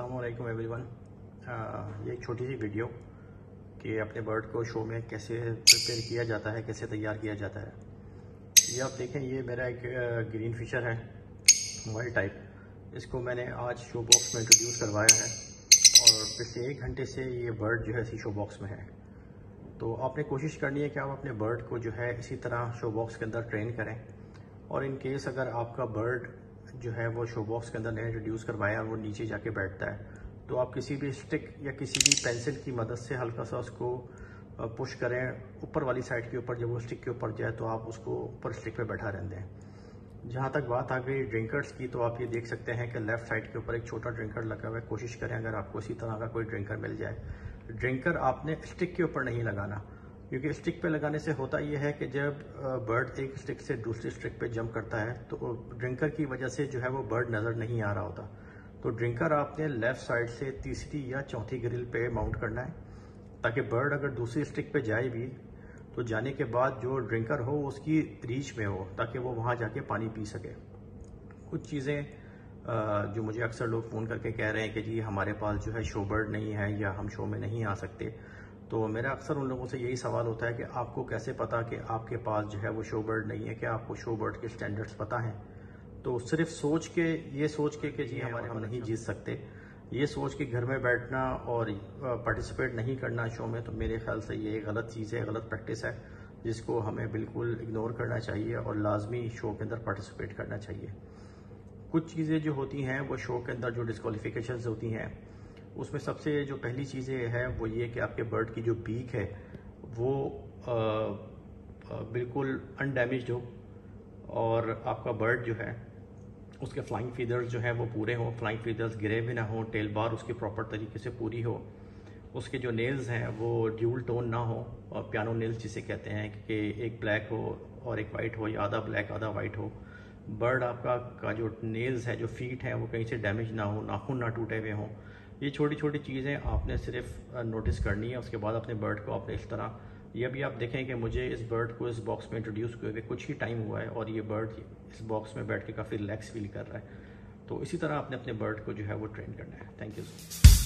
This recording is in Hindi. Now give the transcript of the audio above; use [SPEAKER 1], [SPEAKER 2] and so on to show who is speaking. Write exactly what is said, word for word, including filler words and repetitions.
[SPEAKER 1] अस्सलामुअलैकुम एवरीवन। ये एक छोटी सी वीडियो कि अपने बर्ड को शो में कैसे प्रिपेयर किया जाता है, कैसे तैयार किया जाता है। ये आप देखें, ये मेरा एक ग्रीन फिशर है, वाइल्ड टाइप। इसको मैंने आज शो बॉक्स में इंट्रोड्यूस करवाया है और पिछले एक घंटे से ये बर्ड जो है इसी शो बॉक्स में है। तो आपने कोशिश करनी है कि आप अपने बर्ड को जो है इसी तरह शो बॉक्स के अंदर ट्रेन करें। और इन केस अगर आपका बर्ड जो है वो शो बॉक्स के अंदर नहीं इंट्रोड्यूस करवाया और वो नीचे जाके बैठता है, तो आप किसी भी स्टिक या किसी भी पेंसिल की मदद से हल्का सा उसको पुश करें ऊपर वाली साइड के ऊपर। जब वो स्टिक के ऊपर जाए तो आप उसको ऊपर स्टिक पे बैठा रहने दें। जहाँ तक बात आ गई ड्रिंकर्स की, तो आप ये देख सकते हैं कि लेफ़्ट साइड के ऊपर एक छोटा ड्रिंकर लगा हुआ है। कोशिश करें अगर आपको इसी तरह का कोई ड्रिंकर मिल जाए। ड्रिंकर आपने स्टिक के ऊपर नहीं लगाना, क्योंकि स्टिक पे लगाने से होता यह है कि जब बर्ड एक स्टिक से दूसरी स्टिक पे जंप करता है तो ड्रिंकर की वजह से जो है वो बर्ड नज़र नहीं आ रहा होता। तो ड्रिंकर आपने लेफ़्ट साइड से तीसरी या चौथी ग्रिल पे माउंट करना है, ताकि बर्ड अगर दूसरी स्टिक पे जाए भी तो जाने के बाद जो ड्रिंकर हो उसकी रीच में हो, ताकि वो वहाँ जाके पानी पी सके। कुछ चीज़ें जो मुझे अक्सर लोग फ़ोन करके कह रहे हैं कि जी हमारे पास जो है शो बर्ड नहीं है या हम शो में नहीं आ सकते, तो मेरा अक्सर उन लोगों से यही सवाल होता है कि आपको कैसे पता कि आपके पास जो है वो शो बर्ड नहीं है, कि आपको शो बर्ड के स्टैंडर्ड्स पता हैं। तो सिर्फ सोच के ये सोच के कि जी हमारे हम नहीं जीत सकते, ये सोच के घर में बैठना और पार्टिसिपेट नहीं करना शो में, तो मेरे ख्याल से ये गलत चीज़ है, गलत प्रैक्टिस है, जिसको हमें बिल्कुल इग्नोर करना चाहिए और लाजमी शो के अंदर पार्टिसिपेट करना चाहिए। कुछ चीज़ें जो होती हैं वो शो के अंदर जो डिस्क्वालिफिकेशंस होती हैं, उसमें सबसे जो पहली चीज़ें है वो ये कि आपके बर्ड की जो बीक है वो आ, आ, बिल्कुल अनडैमेज्ड हो, और आपका बर्ड जो है उसके फ्लाइंग फीदर्स जो है वो पूरे हों, फ्लाइंग फीदर्स गिरे भी ना हों, टेल बार उसकी प्रॉपर तरीके से पूरी हो, उसके जो नेल्स हैं वो ड्यूल टोन ना हो, और पियानो नेल्स जिसे कहते हैं कि एक ब्लैक हो और एक वाइट हो, या आधा ब्लैक आधा वाइट हो। बर्ड आपका का जो नेल्स है, जो फीट हैं, वो कहीं से डैमेज ना हो, नाखून ना टूटे हुए हों। ये छोटी छोटी चीज़ें आपने सिर्फ नोटिस करनी है। उसके बाद अपने बर्ड को आपने इस तरह, ये भी आप देखें कि मुझे इस बर्ड को इस बॉक्स में इंट्रोड्यूस किए हुए कुछ ही टाइम हुआ है और ये बर्ड इस बॉक्स में बैठ के काफ़ी रिलैक्स फील कर रहा है। तो इसी तरह आपने अपने बर्ड को जो है वो ट्रेन करना है। Thank you.